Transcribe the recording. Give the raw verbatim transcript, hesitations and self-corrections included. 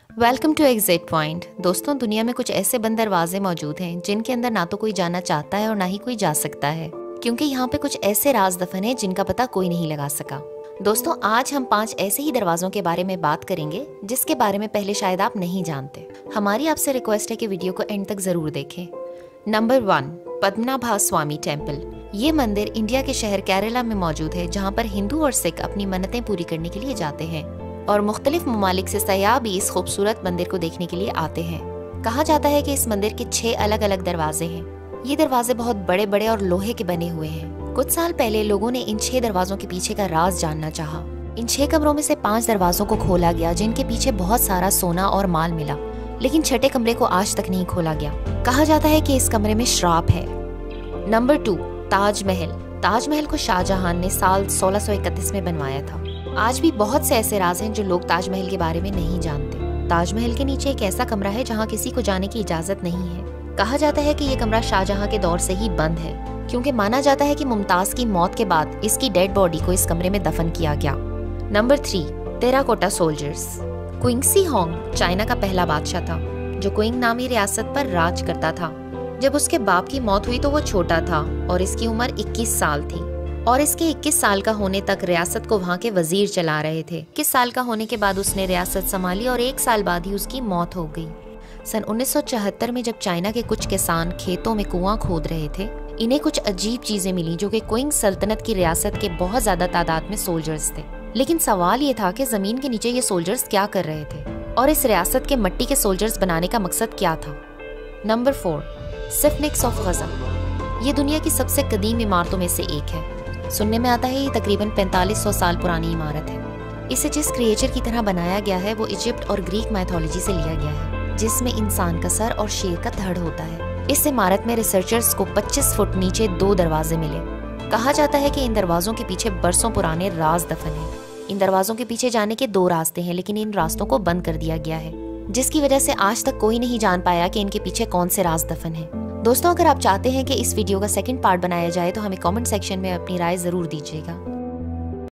Welcome to exit point. दोस्तों, दुनिया में कुछ ऐसे बंद दरवाजे मौजूद हैं जिनके अंदर ना तो कोई जाना चाहता है और ना ही कोई जा सकता है, क्योंकि यहाँ पे कुछ ऐसे राज दफन है जिनका पता कोई नहीं लगा सका। दोस्तों, आज हम पांच ऐसे ही दरवाजों के बारे में बात करेंगे जिसके बारे में पहले शायद आप नहीं जानते। हमारी आपसे रिक्वेस्ट है कि वीडियो को एंड तक जरूर देखें। Number one, Padmanabha Swamy temple. ये मंदिर इंडिया के शहर केरला में मौजूद है, जहाँ पर हिंदू और सिख अपनी मन्नतें पूरी करने के लिए जाते हैं और मुख्तलिफ ममालिक से सयाह भी इस खूबसूरत मंदिर को देखने के लिए आते हैं। कहा जाता है कि इस मंदिर के छह अलग अलग दरवाजे हैं। ये दरवाजे बहुत बड़े बड़े और लोहे के बने हुए हैं। कुछ साल पहले लोगों ने इन छह दरवाजों के पीछे का राज जानना चाहा। इन छह कमरों में से पांच दरवाजों को खोला गया, जिनके पीछे बहुत सारा सोना और माल मिला, लेकिन छठे कमरे को आज तक नहीं खोला गया। कहा जाता है कि इस कमरे में श्राप है। Number two, Taj Mahal. ताजमहल को शाहजहां ने साल सोलह सौ इकतीस में बनवाया था। आज भी बहुत से ऐसे राज हैं जो लोग ताजमहल के बारे में नहीं जानते। ताजमहल के नीचे एक ऐसा कमरा है जहाँ किसी को जाने की इजाजत नहीं है। कहा जाता है कि ये कमरा शाहजहां के दौर से ही बंद है, क्योंकि माना जाता है कि मुमताज की मौत के बाद इसकी डेड बॉडी को इस कमरे में दफन किया गया। Number three, terracotta soldiers. Qin Shi Huang China का पहला बादशाह था, जो क्विंग नामी रियासत पर राज करता था। जब उसके बाप की मौत हुई तो वो छोटा था और इसकी उम्र इक्कीस साल थी, और इसके इक्कीस साल का होने तक रियासत को वहाँ के वजीर चला रहे थे। इक्कीस साल का होने के बाद उसने रियासत संभाली और एक साल बाद ही उसकी मौत हो गई। सन उन्नीस सौ चौहत्तर में जब चाइना के कुछ किसान खेतों में कुआं खोद रहे थे, इन्हें कुछ अजीब चीजें मिली जो कि क्विंग सल्तनत की रियासत के बहुत ज्यादा तादाद में सोल्जर्स थे। लेकिन सवाल ये था कि जमीन के नीचे ये सोल्जर्स क्या कर रहे थे और इस रियासत के मिट्टी के सोल्जर्स बनाने का मकसद क्या था। Number four, sphinx of Giza. ये दुनिया की सबसे कदीम इमारतों में से एक है। सुनने में आता है ये तकरीबन पैंतालीस सौ साल पुरानी इमारत है। इसे जिस क्रिएचर की तरह बनाया गया है वो इजिप्ट और ग्रीक माइथोलॉजी से लिया गया है, जिसमें इंसान का सर और शेर का धड़ होता है। इस इमारत में रिसर्चर्स को पच्चीस फुट नीचे दो दरवाजे मिले। कहा जाता है कि इन दरवाजों के पीछे बरसों पुराने राज दफन है। इन दरवाजों के पीछे जाने के दो रास्ते हैं, लेकिन इन रास्तों को बंद कर दिया गया है, जिसकी वजह से आज तक कोई नहीं जान पाया कि इनके पीछे कौन से राज दफन है। दोस्तों, अगर आप चाहते हैं कि इस वीडियो का सेकंड पार्ट बनाया जाए तो हमें कमेंट सेक्शन में अपनी राय जरूर दीजिएगा।